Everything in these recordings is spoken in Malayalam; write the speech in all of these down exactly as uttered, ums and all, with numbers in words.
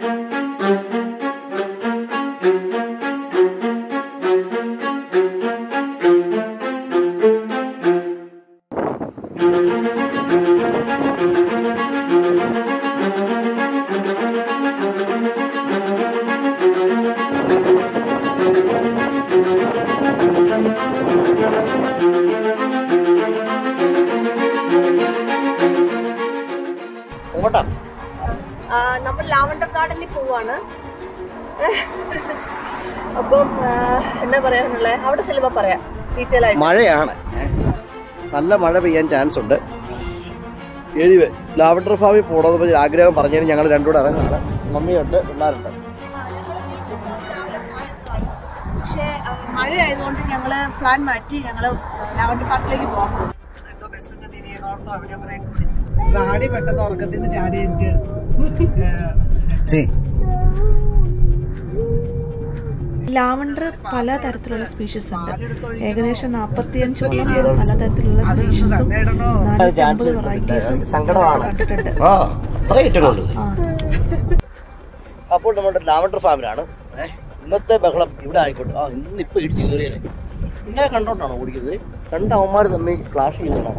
നമ്മൾ ലാവൻഡർ ഗാർഡനിൽ പോവാണ്. അപ്പം എന്നാ പറയാനുള്ളത് അവിടെ ചെല്ലുമ്പോ പറയാം ഡീറ്റെയിൽ ആയിട്ട്. മഴയാണ്, നല്ല മഴ പെയ്യാൻ ചാൻസ് ഉണ്ട്. എനിവേ ലാവൻഡർ ഫാമിൽ പോകണമെന്ന് ആഗ്രഹം പറഞ്ഞതിന് ഞങ്ങൾ രണ്ടുകൂടെ ഇറങ്ങുകയാണ്. മമ്മിയുണ്ട്, പിള്ളേരുണ്ട്. പക്ഷേ മഴ ആയതുകൊണ്ട് ഞങ്ങള് പ്ലാൻ മാറ്റി ഞങ്ങള് ലാവൻഡർ പാർക്കിലേക്ക് പോകാൻ പോകും. ബസ്സൊക്കെ തിരിയോർത്തോ അവിടെ കുറെ കുടിച്ചു റാണി പെട്ടെന്ന് ഉറക്കത്തിൽ നിന്ന് ചാടിയിട്ട്. ലാവൻഡർ പല തരത്തിലുള്ള സ്പീഷീസ് ഉണ്ട്. ഏകദേശം നാപ്പത്തിയഞ്ചോളം പലതരത്തിലുള്ള സ്പീഷീസും നാനൂറ്റമ്പത് വെറൈറ്റീസും കണ്ടിട്ടുണ്ട്. അപ്പോൾ നമ്മുടെ ലാവൻഡർ ഫാമിലാണ് ഇന്നത്തെ ബഹളം. ഇവിടെ ആയിക്കോട്ടെ. ആ ഇന്ന് ഇപ്പൊ ഇടിച്ച് കയറിയാലേ പിന്നെ കണ്ടോണ്ടാണോ ഓടിക്കുന്നത്? രണ്ട് അവന്മാർ തമ്മിൽ ക്ലാഷ് ചെയ്തോണ്ടാണ്.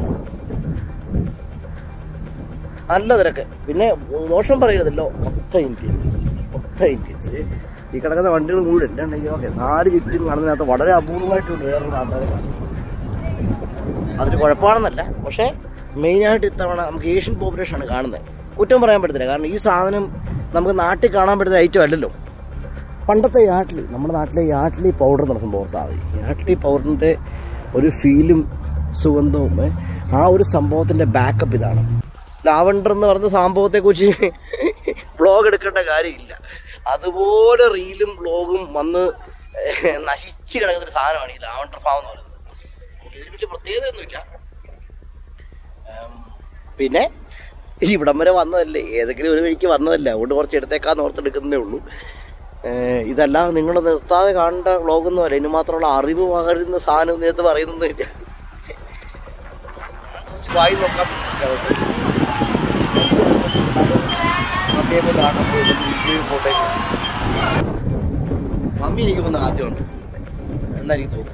നല്ല തിരക്ക്. പിന്നെ ദോഷം പറയരുതല്ലോ, മൊത്തം ഇന്ത്യൻസ് മൊത്തം ഇന്ത്യൻസ് ഈ കിടക്കുന്ന വണ്ടികൾ മുഴുവൻ എന്താണെങ്കിൽ ഓക്കെ നാല് ചുറ്റും കാണുന്നതിനകത്ത് വളരെ അപൂർവമായിട്ടുണ്ട് വേറൊരു നാട്ടുകാരെ കാണുന്നത്. അതിന് കുഴപ്പമാണെന്നല്ല, പക്ഷേ മെയിനായിട്ട് ഇത്തവണ നമുക്ക് ഏഷ്യൻ പോപ്പുലേഷനാണ് കാണുന്നത്. കുറ്റം പറയാൻ പറ്റത്തില്ല, കാരണം ഈ സാധനം നമുക്ക് നാട്ടിൽ കാണാൻ പറ്റുന്ന ഐറ്റം അല്ലല്ലോ. പണ്ടത്തെ യാട്ട്ലി, നമ്മുടെ നാട്ടിലെ യാട്ട്ലി പൗഡർ എന്ന സംഭവം ഓർത്താൽ മതി. യാട്ട്ലി പൗഡറിൻ്റെ ഒരു ഫീലും സുഗന്ധവും ആ ഒരു സംഭവത്തിൻ്റെ ബാക്കപ്പ് ഇതാണ്. ലാവൻഡർ എന്ന് പറഞ്ഞ സംഭവത്തെക്കുറിച്ച് വ്ളോഗ് എടുക്കേണ്ട കാര്യമില്ല. അതുപോലെ റീലും വ്ളോഗും വന്ന് നശിച്ച് കിടക്കുന്നൊരു സാധനമാണ് ഈ ലാവൻഡർ ഫാം എന്ന് പറയുന്നത്. ഇതിന് വലിയ പ്രത്യേകതയൊന്നുമില്ല. പിന്നെ ഇവിടം വരെ വന്നതല്ലേ, ഏതെങ്കിലും ഒരു വഴിക്ക് വന്നതല്ലേ, അതുകൊണ്ട് കുറച്ച് എടുത്തേക്കാന്ന് ഓർത്തെടുക്കുന്നതേ ഉള്ളൂ. ഇതല്ലാതെ നിങ്ങൾ നിർത്താതെ കാണേണ്ട വ്ളോഗൊന്നും അല്ല. ഇതിന് മാത്രമുള്ള അറിവ് പകരുന്ന സാധനം നേരത്തെ പറയുന്നൊന്നുമില്ല. വായി നോക്കാൻ ഫോട്ടോ മമ്മി എനിക്ക് വന്ന ആദ്യമുണ്ട് എന്നായിരിക്കും തോന്നുന്നു.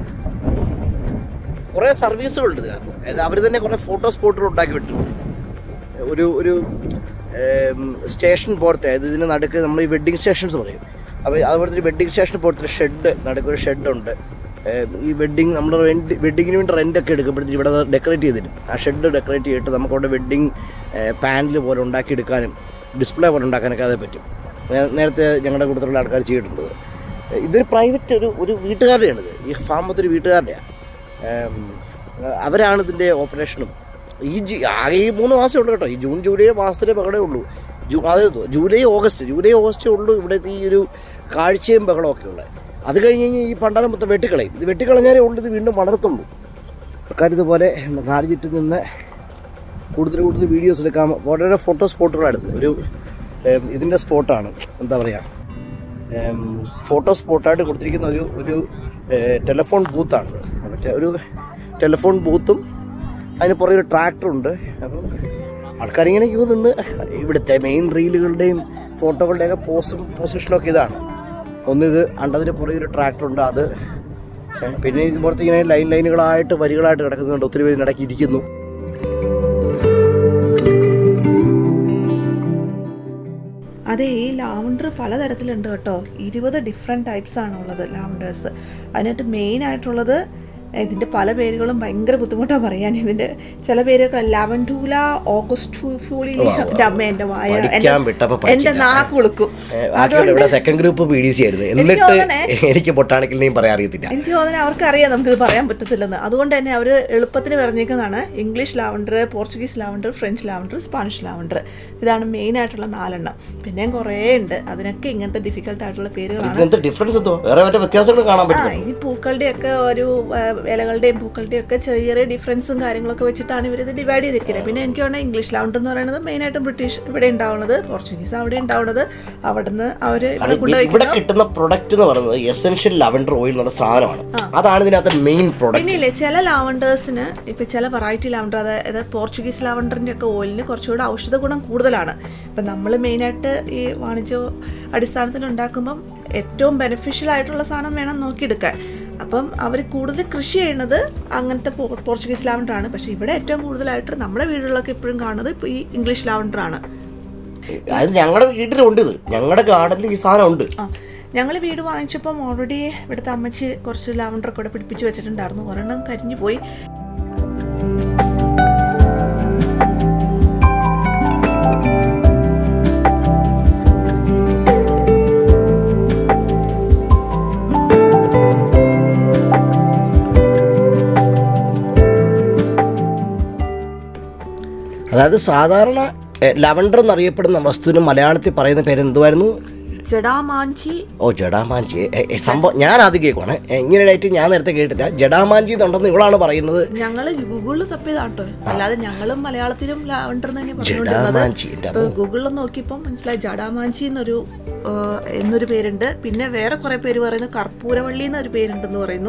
കുറേ സർവീസുകളുണ്ട് ഇതിനകത്ത്. അതായത് അവർ തന്നെ കുറേ ഫോട്ടോ സ്പോട്ടുകൾ ഉണ്ടാക്കി വിട്ടിട്ടുണ്ട്. ഒരു ഒരു സ്റ്റേഷൻ പോലത്തെ, അതായത് ഇതിന് നടുക്ക് നമ്മൾ ഈ വെഡ്ഡിങ് സ്റ്റേഷൻസ് പറയും. അപ്പോൾ അതുപോലത്തെ ഒരു വെഡ്ഡിങ് സ്റ്റേഷൻ പോലത്തെ ഷെഡ്, നടുക്കൊരു ഷെഡുണ്ട്. ഈ വെഡ്ഡിങ് നമ്മൾ റെൻറ്റ് വെഡ്ഡിങ്ങിന് വേണ്ടി റെൻ്റൊക്കെ എടുക്കുമ്പോഴത്തേക്ക് ഇവിടെ ഡെക്കറേറ്റ് ചെയ്തിരും. ആ ഷെഡ് ഡെക്കറേറ്റ് ചെയ്തിട്ട് നമുക്കവിടെ വെഡ്ഡിങ് പാനൽ പോലെ ഉണ്ടാക്കിയെടുക്കാനും ഡിസ്പ്ലേ പോലെ ഉണ്ടാക്കാനൊക്കെ അതേ പറ്റും. നേരത്തെ ഞങ്ങളുടെ കൂട്ടത്തിലുള്ള ആൾക്കാർ ചെയ്തിട്ടുണ്ട്. ഇതൊരു പ്രൈവറ്റ് ഒരു ഒരു വീട്ടുകാരുടെയാണിത്. ഈ ഫാം മൊത്തം ഒരു വീട്ടുകാരുടെയാണ്. അവരാണ് ഇതിൻ്റെ ഓപ്പറേഷനും. ഈ ജി ആകെ ഈ മൂന്ന് മാസമേ ഉള്ളൂ കേട്ടോ. ഈ ജൂൺ ജൂലൈ മാസത്തിലെ ബഹളമേ ഉള്ളൂ. ജൂ അതായത് ജൂലൈ ഓഗസ്റ്റ് ജൂലൈ ഓഗസ്റ്റേ ഉള്ളൂ ഇവിടുത്തെ ഈ ഒരു കാഴ്ചയും ബഹളമൊക്കെ ഉള്ളത്. അത് കഴിഞ്ഞ് കഴിഞ്ഞാൽ ഈ പണ്ടാരം മൊത്തം വെട്ടിക്കളയും. ഇത് വെട്ടിക്കളഞ്ഞാലേ ഉള്ളൂ ഇത് വീണ്ടും വളർത്തുള്ളൂ. ആൾക്കാർ ഇതുപോലെ നാല് ചുറ്റും നിന്ന് കൂടുതൽ കൂടുതൽ വീഡിയോസ് എടുക്കാം. വളരെ ഫോട്ടോ സ്പോട്ടുകളാണ്. ഒരു ഇതിൻ്റെ സ്പോട്ടാണ്, എന്താ പറയുക, ഫോട്ടോ സ്പോട്ടായിട്ട് കൊടുത്തിരിക്കുന്ന ഒരു ഒരു ടെലിഫോൺ ബൂത്താണ്. മറ്റേ ഒരു ടെലിഫോൺ ബൂത്തും അതിന് പുറകെ ഒരു ട്രാക്ടറുണ്ട്. അപ്പം ആൾക്കാരിങ്ങനെ ക്യൂ നിന്ന് ഇവിടുത്തെ മെയിൻ റീലുകളുടെയും ഫോട്ടോകളുടെയൊക്കെ പോസും പൊസിഷനൊക്കെ ഇതാണ്. ഒന്നിത് അണ്ടതിന് പുറകെ ഒരു ട്രാക്ടറുണ്ട്. അത് പിന്നെ ഇതുപോലത്തെ ഇങ്ങനെ ലൈൻ ലൈനുകളായിട്ട് വരികളായിട്ട് കിടക്കുന്നുണ്ട്. ഒത്തിരി പേര് ഇടയ്ക്ക് ഇരിക്കുന്നു. അതെ, ഈ ലാവൻഡർ പലതരത്തിലുണ്ട് കേട്ടോ. ഇരുപത് ഡിഫറെൻറ്റ് ടൈപ്സ് ആണുള്ളത് ലാവൻഡേഴ്സ്. അതിനായിട്ട് മെയിൻ ആയിട്ടുള്ളത് ഇതിൻ്റെ പല പേരുകളും ഭയങ്കര ബുദ്ധിമുട്ടാണ് പറയാൻ. ഇതിൻ്റെ ചില പേരൊക്കെ ലാവൻഡൂല, ഓഗസ്റ്റ്ഫൂലി, അമ്മ എൻ്റെ വായ എൻ്റെ നാക്ക് വിളിക്കും. Second group P D C ആയിരുന്നു. എന്നിട്ട് എനിക്ക് ബൊട്ടാണിക്കൽ നെയിം പറയാൻ അറിയത്തില്ല. എനിക്ക് തോന്നുന്നത് അവർക്കറിയാം നമുക്കിത് പറയാൻ പറ്റത്തില്ലെന്ന്. അതുകൊണ്ട് തന്നെ അവർ എളുപ്പത്തിന് പറഞ്ഞേക്കുന്നതാണ് English lavender, Portuguese lavender, French lavender, Spanish lavender. ഇതാണ് മെയിൻ ആയിട്ടുള്ള നാലെണ്ണം. പിന്നെയും കുറേ ഉണ്ട്. അതിനൊക്കെ ഇങ്ങനത്തെ ഡിഫിക്കൽട്ട് ആയിട്ടുള്ള പേരുകളാണ്. ഈ പൂക്കളുടെ ഒക്കെ ഒരു ഇലകളുടെയും പൂക്കളുടെയും ഒക്കെ ചെറിയ ചെറിയ ഡിഫറൻസും കാര്യങ്ങളൊക്കെ വെച്ചിട്ടാണ് ഇവരിത് ഡിവൈഡ് ചെയ്തിരിക്കുന്നത്. പിന്നെ എനിക്ക് തോന്നുന്നത് ഇംഗ്ലീഷ് ലാവണ്ടർ എന്ന് പറയുന്നത് മെയിനായിട്ടും ബ്രിട്ടീഷ് ഇവിടെ ഉണ്ടാവുന്നത്, പോർച്ചുഗീസ് അവിടെ ഉണ്ടാവുന്നത്. അവിടുന്ന് അവർ ഇവിടെ കിട്ടുന്ന പ്രൊഡക്റ്റ് എന്ന് പറയുന്നത് എസെൻഷ്യൽ ലാവണ്ടർ ഓയിൽ എന്നുള്ള സാധനമാണ്. അതാണ് ഇതിനകത്ത് മെയിൻ പ്രൊഡക്റ്റ്. പിന്നെയില്ലേ ചില ലാവണ്ടേഴ്സിന് ഇപ്പം ചില വെറൈറ്റി ലാവണ്ടർ, അതായത് പോർച്ചുഗീസ് ലാവണ്ടറിൻ്റെ ഒക്കെ ഓയിലിന് കുറച്ചുകൂടെ ഔഷധ ഗുണം കൂടുതലാണ്. ഇപ്പം നമ്മൾ മെയിനായിട്ട് ഈ വാണിജ്യ അടിസ്ഥാനത്തിൽ ഉണ്ടാക്കുമ്പം ഏറ്റവും ബെനിഫിഷ്യൽ ആയിട്ടുള്ള സാധനം വേണം നോക്കിയെടുക്കാൻ. അപ്പം അവർ കൂടുതൽ കൃഷി ചെയ്യുന്നത് അങ്ങനത്തെ പോർച്ചുഗീസ് ലാവണ്ടറാണ്. പക്ഷേ ഇവിടെ ഏറ്റവും കൂടുതലായിട്ട് നമ്മുടെ വീടുകളിലൊക്കെ എപ്പോഴും കാണുന്നത് ഇപ്പോൾ ഈ ഇംഗ്ലീഷ് ലാവണ്ടറാണ്. അത് ഞങ്ങളുടെ വീട്ടിലുണ്ട്, ഇത് ഞങ്ങളുടെ ഗാർഡനിൽ ഈ സാധനം ഉണ്ട്. ആ ഞങ്ങൾ വീട് വാങ്ങിച്ചപ്പം ഓൾറെഡി ഇവിടുത്തെ അമ്മച്ചി കുറച്ച് ലാവണ്ടറൊക്കെ ഇവിടെ പിടിപ്പിച്ച് വെച്ചിട്ടുണ്ടായിരുന്നു. ഒരെണ്ണം കരിഞ്ഞു പോയി. അതായത് സാധാരണ ലാവണ്ടർ എന്നറിയപ്പെടുന്ന വസ്തുവിന് മലയാളത്തിൽ പറയുന്ന പേര് എന്തുവായിരുന്നു? ജടാമാഞ്ചി. ഓ ജടാമാഞ്ചി സംഭവം ഞാൻ ആദ്യം കേൾക്കുവാണ്. ഇങ്ങനെയായിട്ട് ഞാൻ നേരത്തെ കേട്ടില്ല. ജടാമാഞ്ചി എന്നുണ്ടെന്ന് ഇവളാണ് പറയുന്നത്. ഞങ്ങൾ ഗൂഗിളിൽ തപ്പിയതാട്ടോ, അല്ലാതെ ഞങ്ങളും മലയാളത്തിലും ലാവണ്ടർ തന്നെ പറഞ്ഞുകൊണ്ടിരുന്നത്. ഗൂഗിളിൽ നോക്കിയപ്പോൾ മനസ്സിലായി ജടാമാഞ്ചി എന്നൊരു എന്നൊരു പേരുണ്ട്. പിന്നെ വേറെ കുറെ പേര് പറയുന്നു കർപ്പൂരവള്ളി എന്നൊരു പേരുണ്ടെന്ന് പറയുന്നു.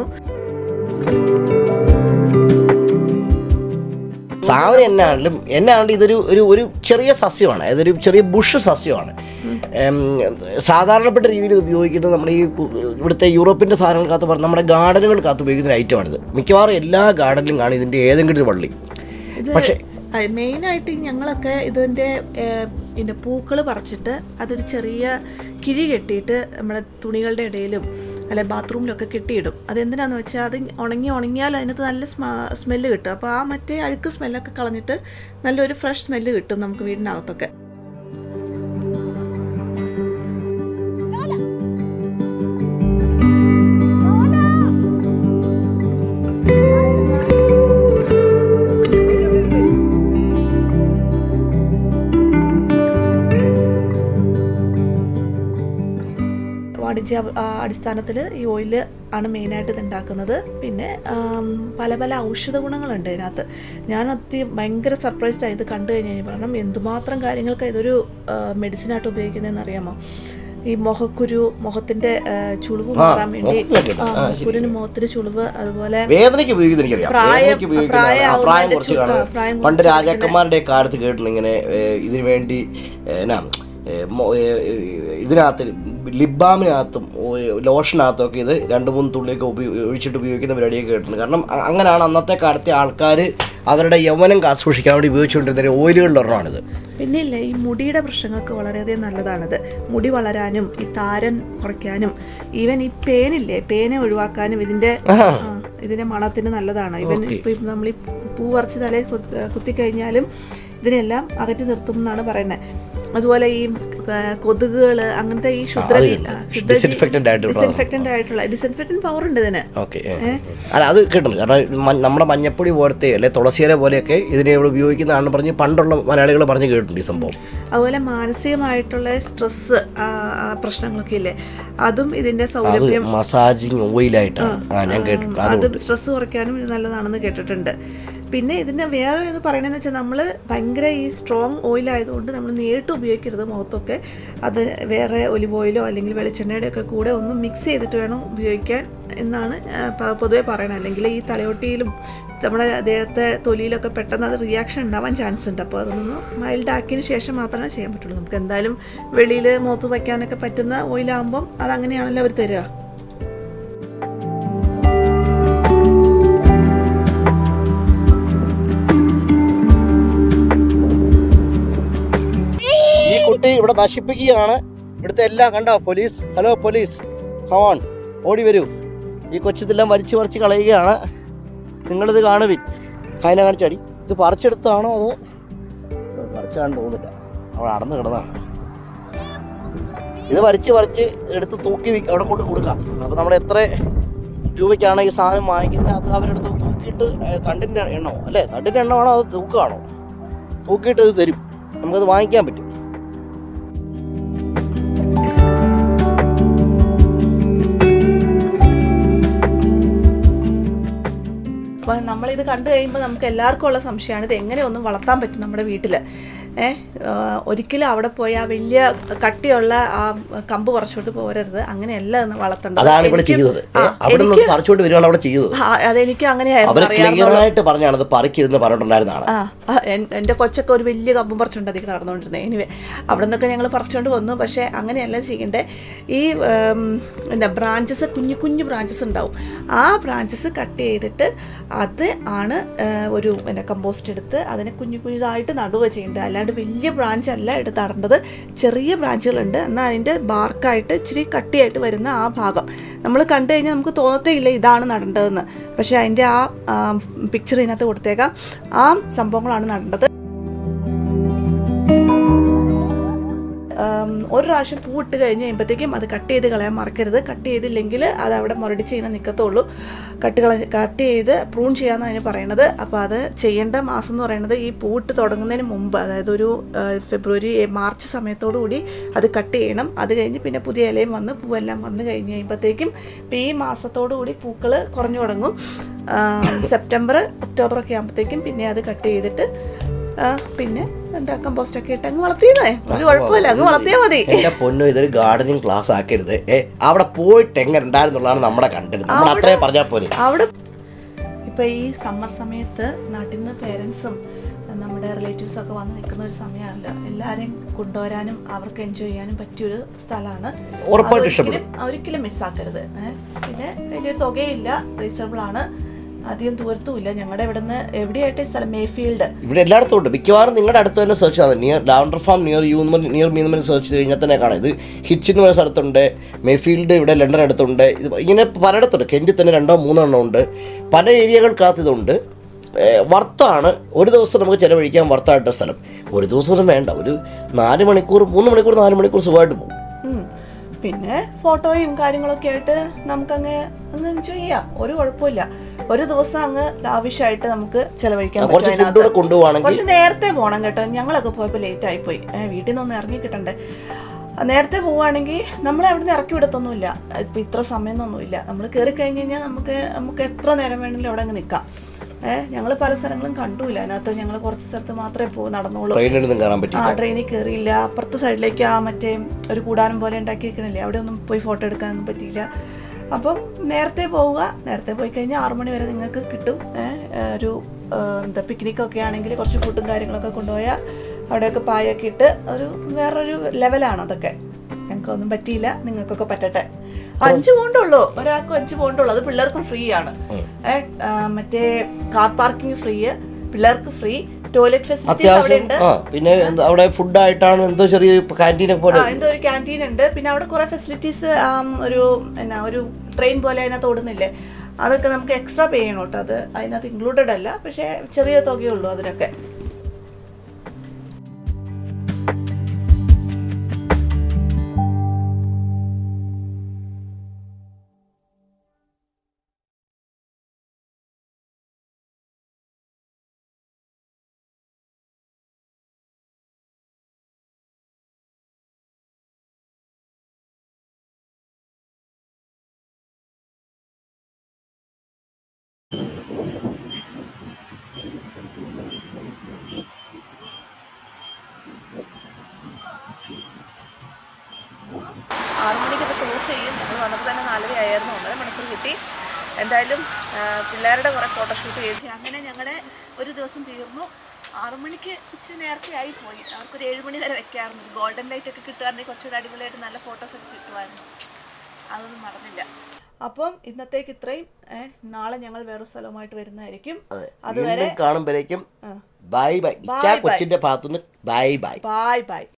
സാധനം എന്നാണെങ്കിലും എന്നാണെങ്കിലും ഇതൊരു ഒരു ഒരു ചെറിയ സസ്യമാണ്, അതൊരു ചെറിയ ബുഷ് സസ്യമാണ്. സാധാരണപ്പെട്ട രീതിയിൽ ഇത് ഉപയോഗിക്കുന്നത് നമ്മുടെ ഈ ഇവിടുത്തെ യൂറോപ്പിൻ്റെ സാധനങ്ങൾക്കകത്ത് പറഞ്ഞ നമ്മുടെ ഗാർഡനുകൾക്കകത്ത് ഉപയോഗിക്കുന്ന ഒരു ഐറ്റമാണിത്. മിക്കവാറും എല്ലാ ഗാർഡനിലും കാണും ഇതിൻ്റെ ഏതെങ്കിലും ഒരു വള്ളി. പക്ഷേ മെയിനായിട്ട് ഞങ്ങളൊക്കെ ഇതിൻ്റെ ഇതിൻ്റെ പൂക്കൾ പറിച്ചിട്ട് അതൊരു ചെറിയ കിഴി കെട്ടിയിട്ട് നമ്മുടെ തുണികളുടെ ഇടയിലും അല്ലെ ബാത്റൂമിലൊക്കെ കെട്ടിയിടും. അതെന്തിനാന്ന് വെച്ചാൽ അത് ഉണങ്ങി ഉണങ്ങിയാൽ അതിനകത്ത് നല്ല സ്മെല്ല് കിട്ടും. അപ്പോൾ ആ മറ്റേ അഴുക്ക് സ്മെല്ലൊക്കെ കളഞ്ഞിട്ട് നല്ലൊരു ഫ്രഷ് സ്മെല്ല് കിട്ടും നമുക്ക് വീടിനകത്തൊക്കെ. വാണിജ്യ അടിസ്ഥാനത്തിൽ ഈ ഓയിൽ ആണ് മെയിനായിട്ട് ഇത് ഉണ്ടാക്കുന്നത്. പിന്നെ പല പല ഔഷധ ഗുണങ്ങളുണ്ട് ഇതിനകത്ത്. ഞാൻ അതി ഭയങ്കര സർപ്രൈസ്ഡ് ആയി ഇത് കണ്ടു കഴിഞ്ഞാൽ. കാരണം എന്തുമാത്രം കാര്യങ്ങൾക്ക് ഇതൊരു മെഡിസിനായിട്ട് ഉപയോഗിക്കുന്നതെന്ന് അറിയാമോ? ഈ മുഖക്കുരു, മുഖത്തിന്റെ ചുളിവ് മാറാൻ വേണ്ടി, കുരുവിന് മുഖത്തിന് ചുളിവ്, അതുപോലെ പണ്ട് രാജാക്കന്മാരുടെ കാലത്ത് കേട്ടിട്ടുണ്ട് ഇങ്ങനെ ഇതിനു വേണ്ടി എന്നാ ഇതിനകത്ത് ലിബാമിനകത്തും ലോഷനകത്തും ഒക്കെ ഇത് രണ്ട് മൂന്ന് തുള്ളിയൊക്കെ ഉപയോഗ ഒഴിച്ചിട്ട് ഉപയോഗിക്കുന്ന പരിപാടിയൊക്കെ കേട്ടിട്ടുണ്ട്. കാരണം അങ്ങനെയാണ് അന്നത്തെ കാലത്തെ ആൾക്കാർ അവരുടെ യൗവനം കാത്തുസൂക്ഷിക്കാൻ വേണ്ടി ഉപയോഗിച്ചുകൊണ്ടിരുന്ന ഓയിലുകളിലൊരെണ്ണമാണിത്. പിന്നെ ഇല്ല, ഈ മുടിയുടെ പ്രശ്നങ്ങൾക്ക് വളരെയധികം നല്ലതാണിത്. മുടി വളരാനും ഈ താരൻ കുറയ്ക്കാനും ഈവൻ ഈ പേനില്ലേ പേനെ ഒഴിവാക്കാനും ഇതിൻ്റെ ഇതിൻ്റെ മണത്തിന് നല്ലതാണ്. ഇവൻ ഇപ്പം നമ്മൾ ഈ പൂ പറിച്ച് തലയിൽ കുത്തിക്കഴിഞ്ഞാലും ഇതിനെല്ലാം അകറ്റി നിർത്തും എന്നാണ് പറയുന്നത്. അതുപോലെ ഈ കൊതുകുകൾ അങ്ങനത്തെ ഈ ശുദ്ധ ഡിസിൻഫെക്റ്റന്റ് ആയിട്ടുള്ള ഡിസിൻഫെക്റ്റന്റ് പവർ ഉണ്ട് ഇതിന്. അല്ല അത് കിട്ടുന്നുണ്ട്. കാരണം നമ്മുടെ മഞ്ഞപ്പൊടി പോലത്തെ അല്ലെ തുളസിയില പോലെയൊക്കെ ഇതിനെ ഇവിടെ ഉപയോഗിക്കുന്നതാണെന്ന് പറഞ്ഞ് പണ്ടുള്ള മലയാളികൾ പറഞ്ഞ് കേട്ടിട്ടുണ്ട് ഈ സംഭവം. അതുപോലെ മാനസികമായിട്ടുള്ള സ്ട്രെസ് പ്രശ്നങ്ങളൊക്കെ ഇല്ലേ, അതും ഇതിന്റെ സൗലഭ്യം മസാജിങ് ഓയിലായിട്ടാണ് ഞാൻ കേട്ടിട്ടുണ്ട്. അത് സ്ട്രെസ് കുറയ്ക്കാനും ഇത് നല്ലതാണെന്ന് കേട്ടിട്ടുണ്ട്. പിന്നെ ഇതിൻ്റെ വേറെ ഇത് പറയണതെന്ന് വെച്ചാൽ നമ്മൾ ഭയങ്കര ഈ സ്ട്രോങ് ഓയിലായതുകൊണ്ട് നമ്മൾ നേരിട്ട് ഉപയോഗിക്കരുത് മുഖത്തൊക്കെ. അത് വേറെ ഒലിവ് ഓയിലോ അല്ലെങ്കിൽ വെളിച്ചെണ്ണയുടെ ഒക്കെ കൂടെ ഒന്ന് മിക്സ് ചെയ്തിട്ട് വേണം ഉപയോഗിക്കാൻ എന്നാണ് പൊതുവെ പറയണത്. അല്ലെങ്കിൽ ഈ തലയോട്ടിയിലും നമ്മുടെ ദേഹത്തെ തൊലിയിലൊക്കെ പെട്ടെന്ന് അത് റിയാക്ഷൻ ഉണ്ടാവാൻ ചാൻസ് ഉണ്ട്. അപ്പോൾ അതൊന്ന് മൈൽഡ് ആക്കിയതിന് ശേഷം മാത്രമേ ചെയ്യാൻ പറ്റുള്ളൂ. നമുക്ക് എന്തായാലും വെളിയിൽ മുഖത്ത് വയ്ക്കാനൊക്കെ പറ്റുന്ന ഓയിലാകുമ്പം അതങ്ങനെയാണല്ലോ അവർ തരിക. കുട്ടി ഇവിടെ നശിപ്പിക്കുകയാണ് ഇവിടുത്തെ എല്ലാം. കണ്ടോ പോലീസ്, ഹലോ പോലീസ്, കമോൺ ഓടി വരൂ. ഈ കൊച്ചതെല്ലാം വലിച്ചു പറിച്ച് കളയുകയാണ്. നിങ്ങളിത് കാണുവിൻ. അതിനെ കാണിച്ചാടി ഇത് പറിച്ചെടുത്താണോ അതോ പറിച്ചാണ് തോന്നില്ല, അവിടെ അടന്ന് കിടന്നാണ്. ഇത് വരച്ച് വരച്ച് എടുത്ത് തൂക്കി അവിടെ കൊണ്ട് കൊടുക്കാം. അപ്പോൾ നമ്മൾ എത്ര രൂപയ്ക്കാണ് ഈ സാധനം വാങ്ങിക്കുന്നത് അത് അവരെടുത്ത് തൂക്കിയിട്ട് തണ്ടിൻ്റെ എണ്ണോ അല്ലേ തണ്ടിൻ്റെ എണ്ണമാണോ അത് തൂക്കമാണോ തൂക്കിയിട്ട് ഇത് തരും, നമുക്കത് വാങ്ങിക്കാൻ പറ്റും. അപ്പോൾ നമ്മളിത് കണ്ടു കഴിയുമ്പോൾ നമുക്ക് എല്ലാവർക്കും ഉള്ള സംശയമാണ് ഇത് എങ്ങനെ ഒന്നും വളർത്താൻ പറ്റും നമ്മുടെ വീട്ടിൽ. ഏഹ് ഒരിക്കലും അവിടെ പോയി ആ വലിയ കട്ടിയുള്ള ആ കമ്പ് പറിച്ചോട്ട് പോരരുത്, അങ്ങനെയല്ല ഒന്ന് വളർത്തേണ്ടത്. അതെനിക്ക് അങ്ങനെയായിരുന്നു പറഞ്ഞിട്ടുണ്ടായിരുന്നതാണ്. ആ എൻ്റെ കൊച്ചൊക്കെ ഒരു വലിയ കമ്പും പറിച്ചുകൊണ്ട് അതിൽ നടന്നുകൊണ്ടിരുന്നത്. എനിവേ അവിടെ നിന്നൊക്കെ ഞങ്ങൾ പറിച്ചുകൊണ്ട് വന്നു. പക്ഷേ അങ്ങനെയല്ല ചെയ്യേണ്ടത്. ഈ എന്താ ബ്രാഞ്ചസ്, കുഞ്ഞു കുഞ്ഞു ബ്രാഞ്ചസ് ഉണ്ടാവും. ആ ബ്രാഞ്ചസ് കട്ട് ചെയ്തിട്ട് അത് ആണ് ഒരു പിന്നെ കമ്പോസ്റ്റ് എടുത്ത് അതിനെ കുഞ്ഞു കുഞ്ഞുതായിട്ട് നടുക ചെയ്യേണ്ടത്. അല്ലാണ്ട് വലിയ ബ്രാഞ്ച് അല്ല എടുത്ത് നടേണ്ടത്. ചെറിയ ബ്രാഞ്ചുകളുണ്ട്, എന്നാൽ അതിൻ്റെ ബാർക്കായിട്ട് ഇച്ചിരി കട്ടിയായിട്ട് വരുന്ന ആ ഭാഗം നമ്മൾ കണ്ടു കഴിഞ്ഞാൽ നമുക്ക് തോന്നത്തേ ഇല്ല ഇതാണ് നടേണ്ടതെന്ന്. പക്ഷേ അതിൻ്റെ ആ പിക്ചർ ഇതിനകത്ത് കൊടുത്തേക്കാം. ആ സംഭവങ്ങളാണ് നടേണ്ടത്. ഒരു പ്രാവശ്യം പൂവിട്ട് കഴിഞ്ഞ് കഴിയുമ്പോഴത്തേക്കും അത് കട്ട് ചെയ്ത് കളയാൻ മറക്കരുത്. കട്ട് ചെയ്തില്ലെങ്കിൽ അത് അവിടെ മുരടിച്ച് ഇങ്ങനെ നിൽക്കത്തുള്ളൂ. കട്ട് കള കട്ട് ചെയ്ത് പ്രൂൺ ചെയ്യാമെന്ന് അതിന് പറയണത്. അപ്പോൾ അത് ചെയ്യേണ്ട മാസം എന്ന് പറയുന്നത് ഈ പൂവിട്ട് തുടങ്ങുന്നതിന് മുമ്പ്, അതായത് ഒരു ഫെബ്രുവരി മാർച്ച് സമയത്തോടു കൂടി അത് കട്ട് ചെയ്യണം. അത് കഴിഞ്ഞ് പിന്നെ പുതിയ ഇലയും വന്ന് പൂവെല്ലാം വന്ന് കഴിഞ്ഞ് കഴിയുമ്പോഴത്തേക്കും ഇപ്പോൾ ഈ മാസത്തോടു കൂടി പൂക്കൾ കുറഞ്ഞു തുടങ്ങും. സെപ്റ്റംബർ ഒക്ടോബർ ഒക്കെ ആകുമ്പോഴത്തേക്കും പിന്നെ അത് കട്ട് ചെയ്തിട്ട് പിന്നെ എന്താ കമ്പോസ്റ്റ് ഒക്കെ ഇട്ട് അങ്ങ് വളർത്തിയതേ, ഒരു കുഴപ്പമില്ല, അങ്ങ് വളർത്തിയാൽ മതി. എന്റെ പൊന്നു, ഇതൊരു ഗാർഡനിങ് ക്ലാസ് ആക്കരുത്. അവിടെ പോയിട്ട് എങ്ങനെ ഉണ്ടായിരുന്നുള്ളതാണ് നമ്മുടെ കണ്ടത്. നമ്മൾ അത്രയും പറഞ്ഞാൽ പോലെ. അവിടെ ഇപ്പൊ ഈ സമ്മർ സമയത്ത് നാട്ടിൽ നിന്ന് പേരൻസും നമ്മുടെ റിലേറ്റീവ്സും ഒക്കെ വന്ന് നിൽക്കുന്ന ഒരു സമയമല്ല. എല്ലാവരെയും കൊണ്ടുവരാനും അവർക്ക് എൻജോയ് ചെയ്യാനും പറ്റിയൊരു സ്ഥലമാണ്. ഒരിക്കലും മിസ്സാക്കരുത്. പിന്നെ വലിയൊരു തുകയില്ല, റീസണബിൾ ആണ്, അധികം ദൂരത്തുമില്ല. ഞങ്ങളുടെ ഇവിടെ നിന്ന് എവിടെയായിട്ട് സ്ഥലം മേഫീൽഡ് ഇവിടെ എല്ലായിടത്തും ഉണ്ട്. മിക്കവാറും നിങ്ങളുടെ അടുത്ത് തന്നെ സെർച്ച് ചെയ്താൽ near lavender farm near you near me എന്ന് സെർച്ച് ചെയ്ത് കഴിഞ്ഞാൽ തന്നെ കാണാം. ഇത് ഹിച്ച് എന്ന് പറയുന്ന സ്ഥലത്തുണ്ട്, മേഫീൽഡ് ഇവിടെ ലണ്ടൻ അടുത്തുണ്ട്, ഇത് ഇങ്ങനെ പലയിടത്തുണ്ട്. കെൻറ്റിൽ തന്നെ രണ്ടോ മൂന്നോ എണ്ണം ഉണ്ട്. പല ഏരിയകൾക്കകത്ത് ഇതുണ്ട്. വർത്താണ്, ഒരു ദിവസം നമുക്ക് ചിലവഴിക്കാൻ വർത്തായിട്ട സ്ഥലം. ഒരു ദിവസം വേണ്ട, ഒരു നാല് മണിക്കൂർ മൂന്ന് മണിക്കൂർ നാല് മണിക്കൂർ സുഖമായിട്ട് പോകും. പിന്നെ ഫോട്ടോയും കാര്യങ്ങളൊക്കെ ആയിട്ട് നമുക്കങ്ങ് അങ്ങ് എൻജോയ് ചെയ്യാം, ഒരു കുഴപ്പമില്ല. ഒരു ദിവസം അങ്ങ് ലാവിഷായിട്ട് നമുക്ക് ചെലവഴിക്കാൻ പറ്റും. കുറച്ച് നേരത്തെ പോകണം കേട്ടോ. ഞങ്ങളൊക്കെ പോയപ്പോൾ ലേറ്റ് ആയിപ്പോയി, വീട്ടിൽ നിന്നൊന്ന് ഇറങ്ങി കിട്ടണ്ടേ. നേരത്തെ പോവുകയാണെങ്കിൽ നമ്മളെ അവിടെ നിന്ന് ഇറക്കി വിടത്തൊന്നുമില്ല. ഇപ്പം ഇത്ര സമയമൊന്നുമില്ല. നമ്മൾ കയറി കഴിഞ്ഞ് കഴിഞ്ഞാൽ നമുക്ക് നമുക്ക് എത്ര നേരം വേണമെങ്കിലും അവിടെ അങ്ങ് നിൽക്കാം. ഏഹ് ഞങ്ങൾ പല സ്ഥലങ്ങളും കണ്ടുമില്ല. അതിനകത്ത് ഞങ്ങൾ കുറച്ച് സ്ഥലത്ത് മാത്രമേ പോ നടന്നോളൂ. ആ ട്രെയിനിൽ കയറിയില്ല. അപ്പുറത്തെ സൈഡിലേക്ക് ആ മറ്റേ ഒരു കൂടാരം പോലെ ഉണ്ടാക്കി വെക്കണില്ലേ, അവിടെ ഒന്നും പോയി ഫോട്ടോ എടുക്കാനൊന്നും പറ്റിയില്ല. അപ്പം നേരത്തെ പോവുക. നേരത്തെ പോയി കഴിഞ്ഞാൽ ആറു മണി വരെ നിങ്ങൾക്ക് കിട്ടും. ഒരു എന്താ പിക്നിക്കൊക്കെ ആണെങ്കിൽ കുറച്ച് ഫുഡും കാര്യങ്ങളൊക്കെ കൊണ്ടുപോയാൽ അവിടെയൊക്കെ പായൊക്കെ ഇട്ട് ഒരു വേറൊരു ലെവലാണ് അതൊക്കെ. ഞങ്ങൾക്കൊന്നും പറ്റിയില്ല, നിങ്ങൾക്കൊക്കെ പറ്റട്ടെ. അഞ്ച് പൗണ്ടുള്ളൂ, ഒരാൾക്കും അഞ്ച് പൗണ്ടുള്ളൂ. അത് പിള്ളേർക്കും ഫ്രീ ആണ്. മറ്റേ കാർ പാർക്കിംഗ് ഫ്രീ, പിള്ളേർക്ക് ഫ്രീ, ടോയ്ലറ്റ് ഫെസിലിറ്റീസ് അവിടെ ഉണ്ട്. പിന്നെ അവിടെ ഫുഡ് ആയിട്ടാണ് എന്തോ ചെറിയ ക്യാൻറ്റീൻ പോലെ എന്തോ ഒരു ക്യാൻറ്റീൻ ഉണ്ട്. പിന്നെ അവിടെ കുറെ ഫെസിലിറ്റീസ്, ഒരു എന്നാ ഒരു ട്രെയിൻ പോലെ അതിനകത്ത് ഓടുന്നില്ലേ, അതൊക്കെ നമുക്ക് എക്സ്ട്രാ പേ ചെയ്യണം കേട്ടോ. അത് അതിനകത്ത് ഇൻക്ലൂഡഡ് അല്ല, പക്ഷേ ചെറിയ തുകയുള്ളൂ അതിനൊക്കെ. ആറു മണിക്ക് അത് ക്ലോസ് ചെയ്യും. നമ്മൾ വന്നപ്പോൾ തന്നെ നാലര ആയിരുന്നു. ഒന്നര മണിക്കൂർ കിട്ടി. എന്തായാലും പിള്ളേരുടെ കുറേ ഫോട്ടോഷൂട്ട് ചെയ്തു. അങ്ങനെ ഞങ്ങളുടെ ഒരു ദിവസം തീർന്നു. ആറു മണിക്ക് ഇച്ചിരി നേരത്തെ ആയി പോയി. അവർക്കൊരു ഏഴ് മണി വരെ വെക്കാമായിരുന്നു. ഗോൾഡൻ ലൈറ്റ് ഒക്കെ കിട്ടുമായിരുന്നെങ്കിൽ കുറച്ചുകൂടി അടിപൊളിയായിട്ട് നല്ല ഫോട്ടോസൊക്കെ കിട്ടുമായിരുന്നു. അതൊന്നും നടന്നില്ല. അപ്പം ഇന്നത്തേക്ക് ഇത്രയും. നാളെ ഞങ്ങൾ വേറൊരു സ്ഥലവുമായിട്ട് വരുന്നതായിരിക്കും. അതുവരെ കാണുമ്പോഴേക്കും ബൈ ബൈ. കൊച്ചിന്റെ ഭാഗത്തുനിന്ന് ബൈ ബൈ. Bye bye.